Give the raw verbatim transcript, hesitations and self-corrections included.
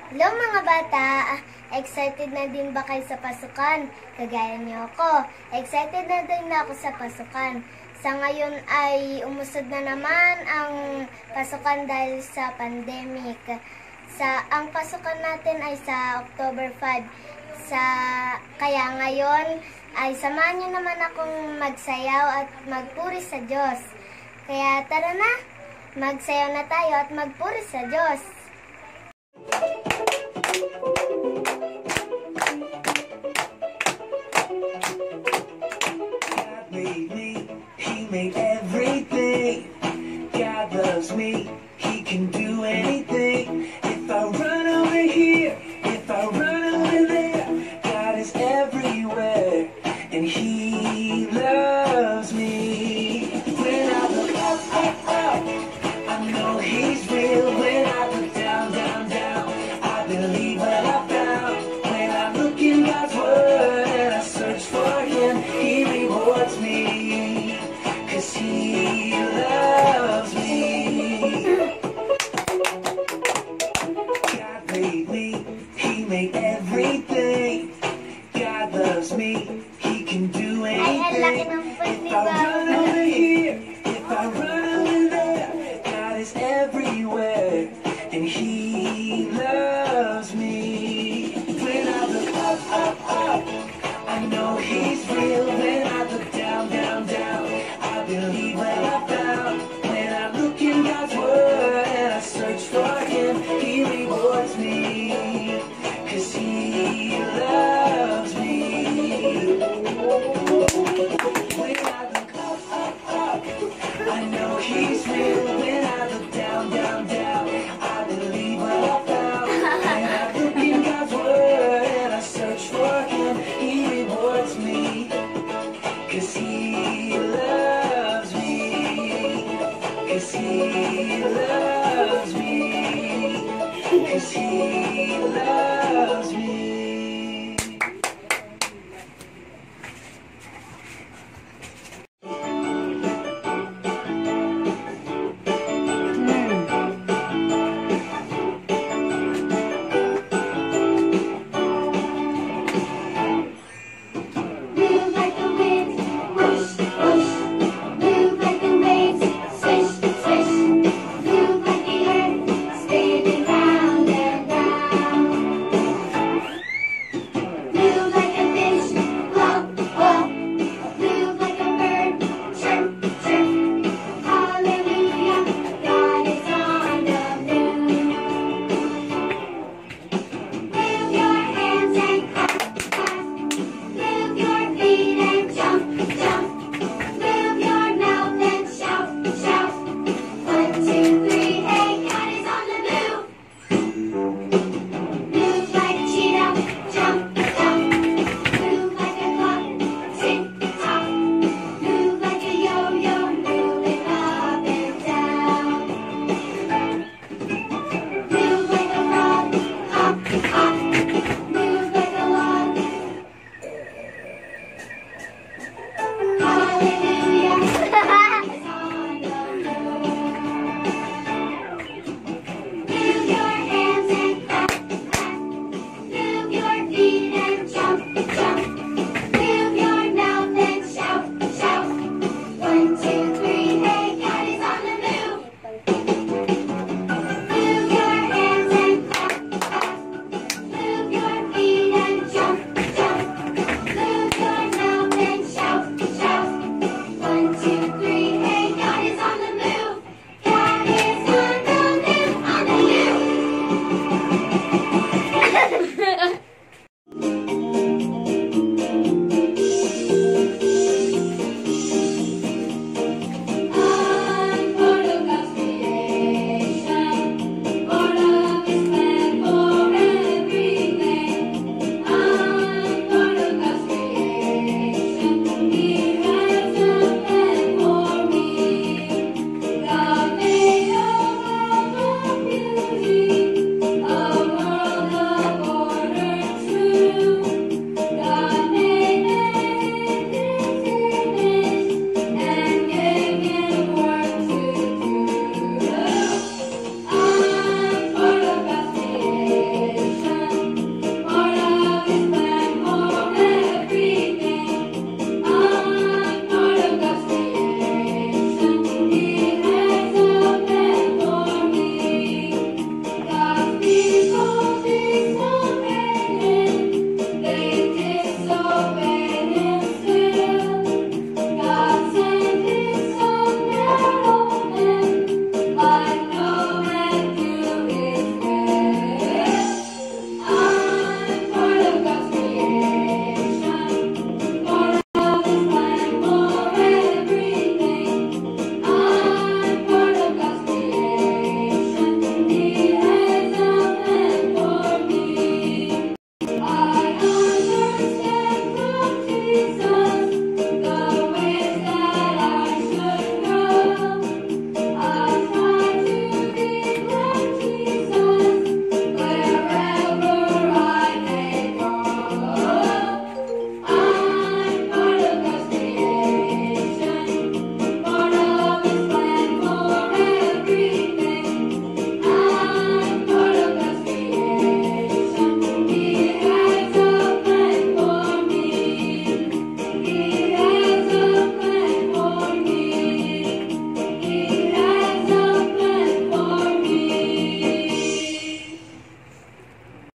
Hello mga bata! Excited na din ba kayo sa pasukan? Kagaya niyo ako. Excited na din ako sa pasukan. Sa ngayon ay umusad na naman ang pasukan dahil sa pandemic. Sa, ang pasukan natin ay sa October five. Sa, kaya ngayon ay samahan niyo naman akong magsayaw at magpuri sa Diyos. Kaya tara na, magsayaw na tayo at magpuri sa Diyos. God made me, He made everything. God loves me, He can do anything. If I run over here, if I run over there, God is everywhere, and He loves me. When I look up, up, up, I know He's real. When I look down, down, down, I believe what I found. When I look in God's Word and I search for Him, He rewards me, 'cause He loves me. God made me, He made everything. God loves me, He can do anything. If I run over here, if I run over there, God is everywhere, and He loves me. When I look up, up, up, I know He's real. When I look down, down, down, I believe what I found. When I look in God's Word and I search for Him, He rewards me, 'cause He loves me. When I look up, up, up, I know He's real. When I look down, down, down, I believe what I found. When I look in God's Word and I search for Him, He rewards me, 'cause He loves me, 'cause He loves me, 'cause He loves me.